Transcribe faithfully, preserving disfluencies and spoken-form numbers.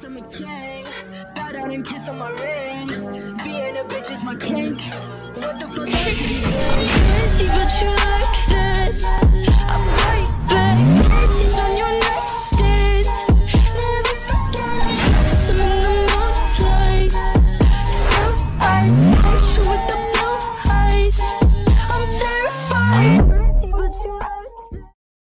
I'm a king. Bow down and kiss on my ring. Being a bitch is my kink. What the fuck else you doing? But you